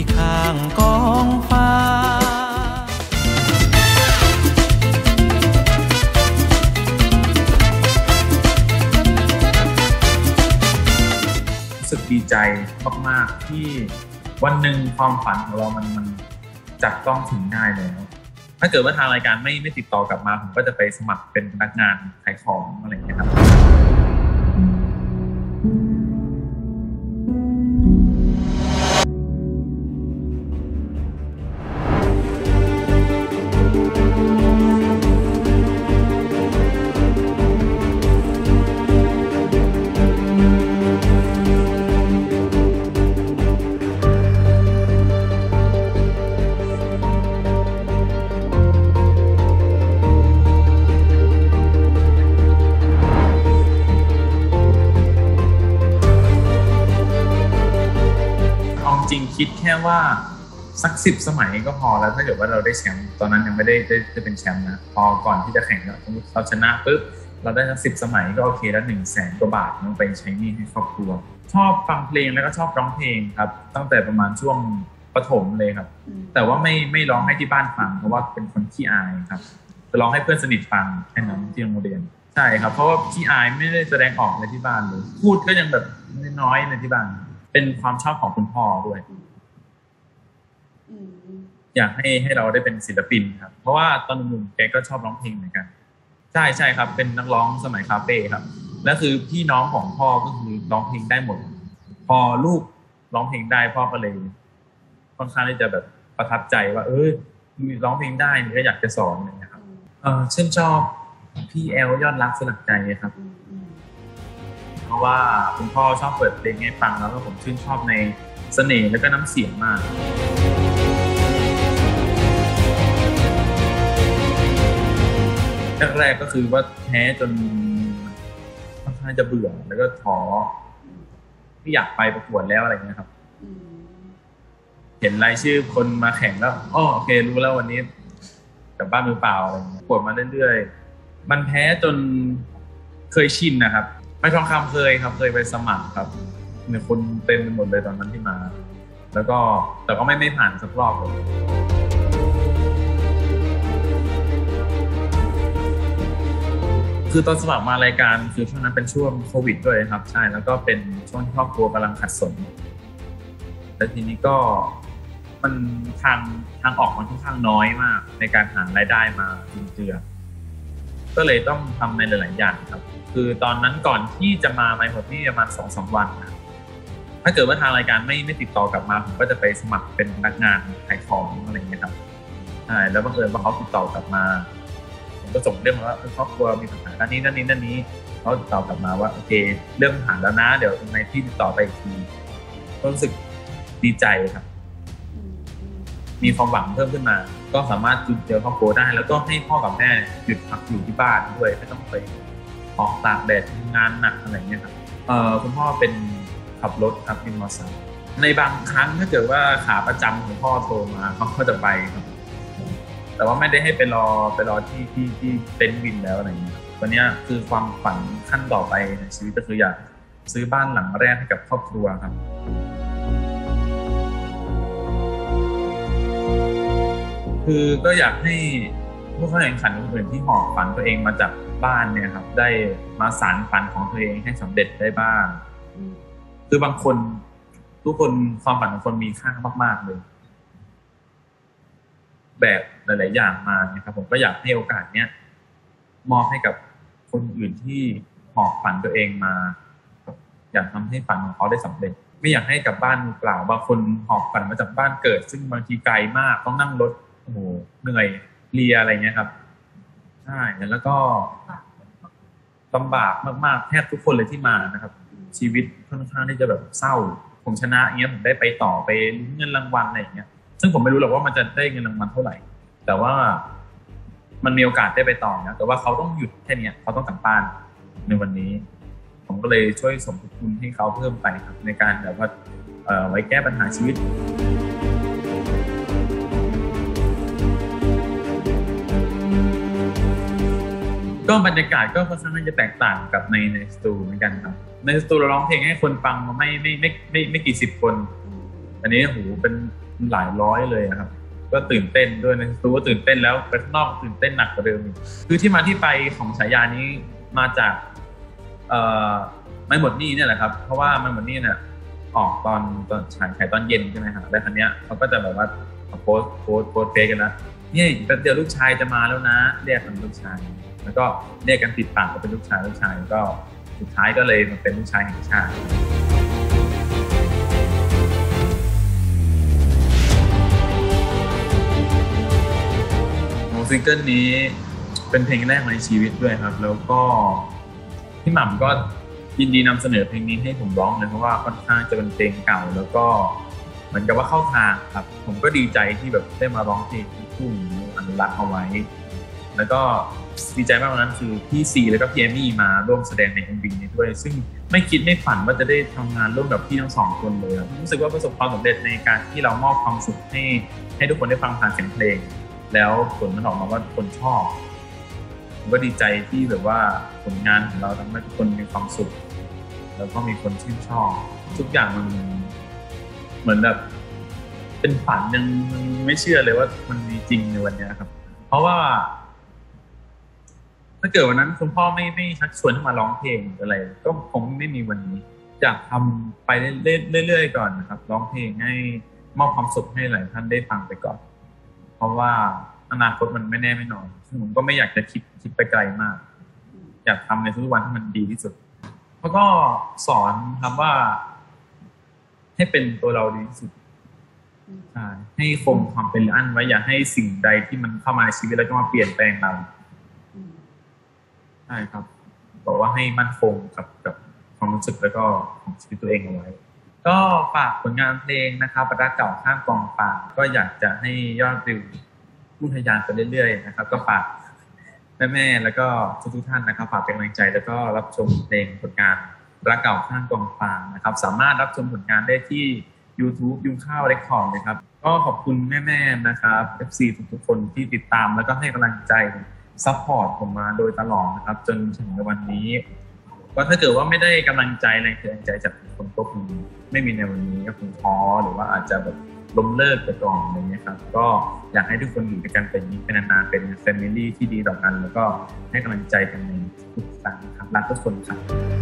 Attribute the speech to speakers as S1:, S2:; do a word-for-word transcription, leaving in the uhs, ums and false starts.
S1: ที่ข้างกองฟ้า
S2: รู้สึกดีใจมากๆที่วันหนึ่งความฝันของเรามันมันจับต้องถึงได้แล้วถ้าเกิดว่าทางรายการไม่ไม่ติดต่อกลับมาผมก็จะไปสมัครเป็นพนักงานขายของอะไรอย่างเงี้ยครับจริงคิดแค่ว่าสักสิบสมัยก็พอแล้วถ้าเกิดว่าเราได้แชมป์ตอนนั้นยังไม่ได้ได้ได้เป็นแชมป์นะพอก่อนที่จะแข่งแล้วเราชนะปุ๊บเราได้สักสิบสมัยก็โอเคแล้วหนึ่งแสนกว่าบาทมันไปใช้หนี้ให้ครอบครัวชอบฟังเพลงแล้วก็ชอบร้องเพลงครับตั้งแต่ประมาณช่วงประถมเลยครับแต่ว่าไม่ไม่ร้องให้ที่บ้านฟังเพราะว่าเป็นคนขี้อายครับจะร้องให้เพื่อนสนิทฟังแค่นั้นที่โรงเรียนใช่ครับเพราะว่าขี้อายไม่ได้แสดงออกในที่บ้านเลยพูดก็ยังแบบน้อยในที่บ้านเป็นความชอบของคุณพ่อด้วยอยากให้ให้เราได้เป็นศิลปินครับเพราะว่าตอนหนุ่มแกก็ชอบร้องเพลงเหมือนกันใช่ใช่ครับเป็นนักร้องสมัยคาเฟ่ครับและคือพี่น้องของพ่อก็คือร้องเพลงได้หมดพอลูกร้องเพลงได้พ่อก็เลยค่อนข้างที่จะแบบประทับใจว่าเออร้องเพลงได้นี่ก็อยากจะสอนอะไรอย่างเงี้ยครับเออชื่นชอบพี่แอลยอดรักสลักใจครับเพราะว่าคุณพ่อชอบเปิดเพลงให้ฟังแล้วก็ผมชื่นชอบในเสน่ห์และก็น้ำเสียงมากแรกๆก็คือว่าแพ้จนค่อนข้างจะเบื่อแล้วก็ท้อไม่อยากไปประกวดแล้วอะไรเงี้ยครับเห็นรายชื่อคนมาแข่งแล้วอ๋อโอเครู้แล้ววันนี้กลับบ้านมือเปล่าอะไรเงี้ยประกวดมาเรื่อยๆมันแพ้จนเคยชินนะครับไม่ทองคำเคยครับเคยไปสมัครครับเนี่ยคนเต็มไปหมดเลยตอนนั้นที่มาแล้วก็แต่ก็ไม่ไม่ผ่านสักรอบเลยคือตอนสมัครมารายการคือช่วงนั้นเป็นช่วงโควิดด้วยครับใช่แล้วก็เป็นช่วงที่ครอบครัวกำลังขัดสนแล้วทีนี้ก็มันทางทางออกมันค่อนข้างน้อยมากในการหารายได้มาจุนเจือก็เลยต้องทำในหลายๆอย่างครับคือตอนนั้นก่อนที่จะมาไม่หมดนี่ประมาณสองสามวันนะถ้าเกิดว่าทางรายการไม่ไม่ติดต่อกลับมาผมก็จะไปสมัครเป็นพนักงานขายของอะไรอย่างเงี้ยครับใช่แล้วบังเอิญว่าเขาติดต่อกลับมาผมก็ส่งเรื่องมาว่าครอบครัวมีปัญหาด้านนี้ด้านนี้ด้านนี้เขาติดต่อกลับมาว่าโอเคเรื่องผ่านแล้วนะเดี๋ยวในที่ติดต่อไปอีกทีก็รู้สึกดีใจครับมีความหวังเพิ่มขึ้นมาก็สามารถจุนเจือครอบครัวได้แล้วก็ให้พ่อกับแม่หยุดพักอยู่ที่บ้านด้วยไม่ต้องไปออกตากแดดทำงานหนักอะไรอย่างเงี้ยครับเอ่อคุณพ่อเป็นขับรถครับเป็นมอเตอร์ไซค์ในบางครั้งถ้าเกิดว่าขาประจำของพ่อโทรมาเขาก็จะไปครับแต่ว่าไม่ได้ให้ไปรอไปรอที่ที่ที่เต็นท์วินแล้วอะไรอย่างเงี้ยวันนี้คือความฝันขั้นต่อไปในชีวิตก็คืออยากซื้อบ้านหลังแรกให้กับครอบครัวครับคือก็อยากให้ผู้เข้าแข่งขันคนอื่นที่หอบฝันตัวเองมาจากบ้านเนี่ยครับได้มาสานฝันของตัวเองให้สำเร็จได้บ้างคือบางคนทุกคนความฝันของคนมีค่ามากๆเลยแบบหลายๆอย่างมานะครับผมก็อยากให้โอกาสเนี้ยมอบให้กับคนอื่นที่หอบฝันตัวเองมาอยากทำให้ฝันของเขาได้สำเร็จไม่อยากให้กลับบ้านมือเปล่าบางคนหอบฝันมาจากบ้านเกิดซึ่งบางทีไกลมากต้องนั่งรถโอ้โหเหนื่อยเลียอะไรเงี้ยครับใช่แล้วก็ลำบากมากๆแทบทุกคนเลยที่มานะครับชีวิตค่อนข้างที่จะแบบเศร้าผมชนะอย่างเงี้ยผมได้ไปต่อไปเงินรางวัลอะไรอย่างเงี้ยซึ่งผมไม่รู้หรอกว่ามันจะได้เงินรางวัลเท่าไหร่แต่ว่ามันมีโอกาสได้ไปต่อนะแต่ว่าเขาต้องหยุดแค่นี้เขาต้องกลับบ้านในวันนี้ผมก็เลยช่วยสมทบทุนให้เขาเพิ่มไปครับในการแบบว่าเอ่อไว้แก้ปัญหาชีวิตก็บรรยากาศก็ค่อนข้างจะแตกต่างกับในในสตูเหมือนกันครับในสตูเราร้องเพลงให้คนฟังมาไม่ไม่ไม่ไม่ไม่กี่สิบคนอันนี้โหเป็นหลายร้อยเลยครับก็ตื่นเต้นด้วยในสตูก็ตื่นเต้นแล้วไปข้างนอกตื่นเต้นหนักกว่าเดิมอีกคือที่มาที่ไปของฉายานี้มาจากเอ่อไม่หมดหนี้เนี่ยแหละครับเพราะว่าไม่หมดหนี้เนี่ยออกตอนตอนฉายขายตอนเย็นใช่ไหมครับแล้วครั้งเนี้ยเขาก็จะแบบว่าโพสโพสโพสเฟซกันนะนี่เดี๋ยวลูกชายจะมาแล้วนะเรียกกันลูกชายแล้วก็เรียกกันติดปากว่าเป็นลูกชายลูกชายก็สุดท้ายก็เลยมาเป็นลูกชายแห่งชาติซิงเกิลนี้เป็นเพลงแรกในชีวิตด้วยครับแล้วก็พี่หม่ำก็ยินดีนำเสนอเพลงนี้ให้ผมร้องเลยเพราะว่าค่อนข้างจะเป็นเพลงเก่าแล้วก็เหมือนกับว่าเข้าทางครับผมก็ดีใจที่แบบได้มาร้องเพลงที่ทุ่งอนุรักษ์เอาไว้แล้วก็ดีใจมากวันนั้นคือพี่ซีแล้วก็พี่เอมี่มาร่วมแสดงใน เอ็ม วี นี้ด้วยซึ่งไม่คิดไม่ฝันว่าจะได้ทำงานร่วมกับพี่ทั้งสองคนเลยรู้สึกว่าประสบความสำเร็จในการที่เรามอบความสุขให้ให้ทุกคนได้ฟังผ่านเสียงเพลงแล้วผลมันออกมาว่าคนชอบผมก็ดีใจที่แบบว่าผลงานของเราทำให้ทุกคนมีความสุขแล้วก็มีคนชื่นชอบทุกอย่างมันเหมือนแบบเป็นฝันยังไม่เชื่อเลยว่ามันมีจริงในวันนี้ครับเพราะว่าถ้าเกิดวันนั้นคุณพ่อไม่ไม่ชักชวนให้มาร้องเพลงอะไรก็คงไม่มีวันนี้อยากทำไปเรื่อยๆก่อนนะครับร้องเพลงให้มอบความสุขให้หลายท่านได้ฟังไปก่อนเพราะว่าอนาคตมันไม่แน่ไม่นอนซึ่งผมก็ไม่อยากจะคิดคิดไปไกลมากอยากทำในทุกวันที่มันดีที่สุดแล้วก็สอนทำว่าให้เป็นตัวเราดีที่สุดใช่ให้คงความเป็นอันไว้อย่าให้สิ่งใดที่มันเข้ามาในชีวิตแล้วก็มาเปลี่ยนแปลงเราใช่ครับบอกว่าให้มั่นคงกับกับความรู้สึกแล้วก็ของชีวิตตัวเองเอาไว้ก็ฝากผลงานเพลงนะครับรักเก่าข้างกองฟางก็อยากจะให้ยอดวิวผู้ทะยานไปเรื่อยๆนะครับก็ฝากแม่ๆแล้วก็ทุกๆท่านนะครับฝากเป็นกำลังใจแล้วก็รับชมเพลงผลงานรักเก่าข้างกองฟางนะครับสามารถรับชมผลงานได้ที่ YouTube ยุงข้าวเรคคอร์ดนะครับก็ขอบคุณแม่ๆนะครับ เอฟ ซี ทุกๆคนที่ติดตามแล้วก็ให้กำลังใจซัพพอร์ตผมมาโดยตลอดนะครับจนถึงวันนี้ก็ถ้าเกิดว่าไม่ได้กำลังใจแรงใจจากคนก็คงไม่มีในวันนี้ก็คงท้อหรือว่าอาจจะแบบล้มเลิกไปก่อนอะไรเงี้ยครับก็อยากให้ทุกคนอยู่ด้วยกันเป็นเป็นนานๆเป็นแฟมิลี่ที่ดีต่อกันแล้วก็ให้กำลังใจกันในทุกครั้งครับรักทุกคนครับ